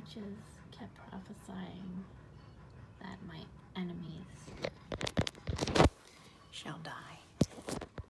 roaches kept prophesying that my enemies shall die.